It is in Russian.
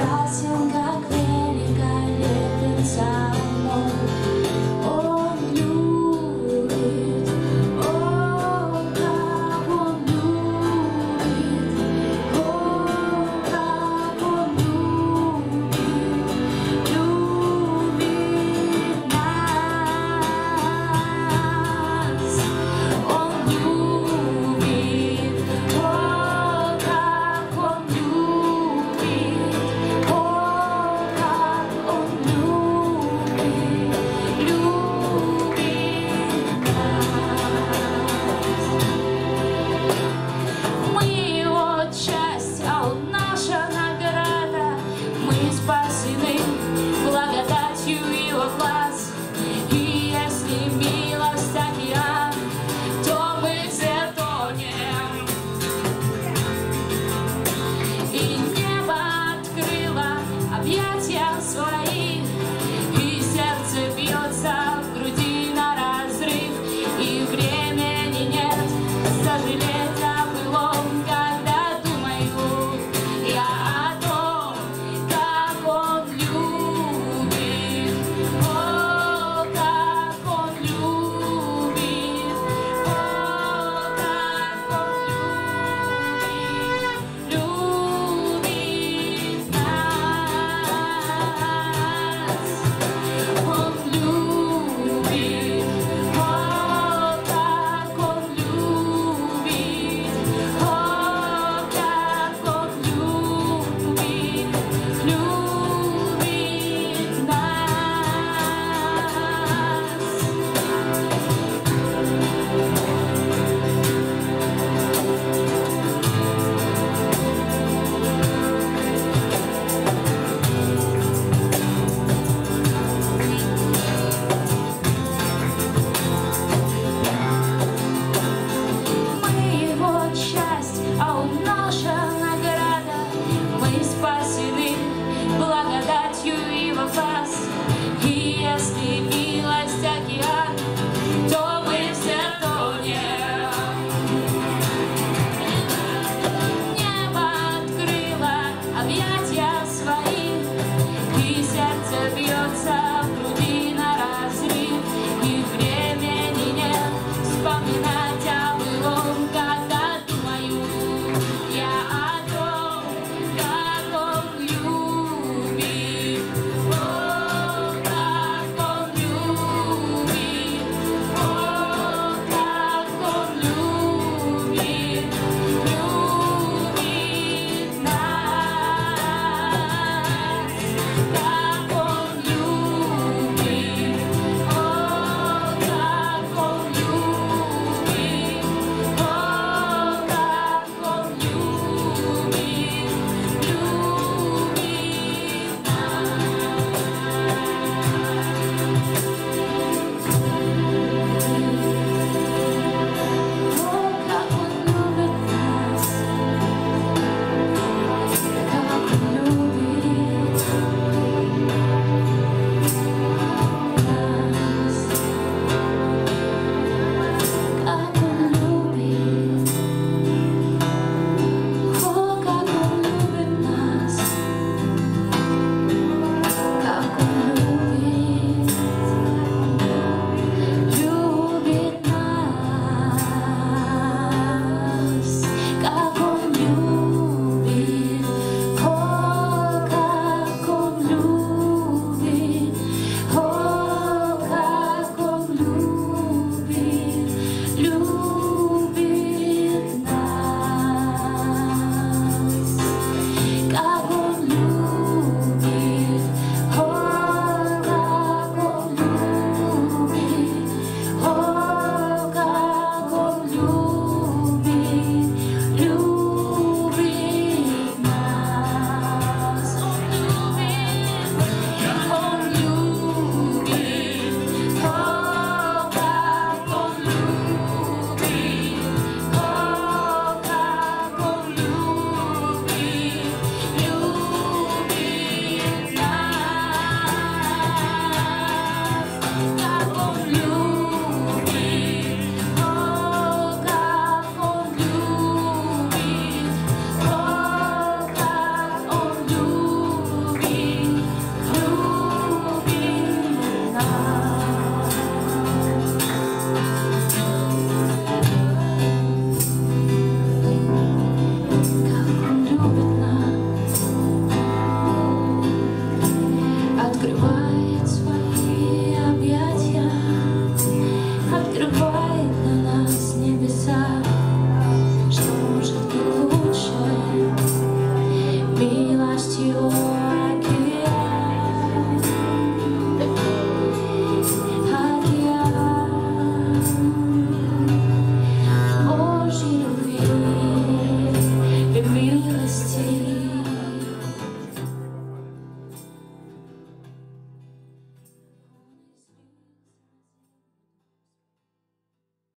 ясен, как великолепен собой. Он любит, о, как он любит, о, как он любит, любит нас. Он любит, о, как он любит, о, как он любит, любит нас. Мы его часть, а он наша награда. Мы спасены благодатью его глаз. И если милость океан, то мы все тонем. И небо открыло объятия свои, и сердце бьется в груди на разрыв, и времени нет сожалеть о былом, когда думаю я о том, как он любит, о, как он любит, о, как он любит нас. Он любит, о, как он любит, о, как он любит, любит нас. Мы его часть, а он наша награда. Мы спасены благодатью его глаз. И если милость океан, то мы все тонем. Небо открыло объятия свои, и сердце бьется в груди на разрыв, и времени нет вспоминать о былом, когда думаю я о том, как он любит. страстью.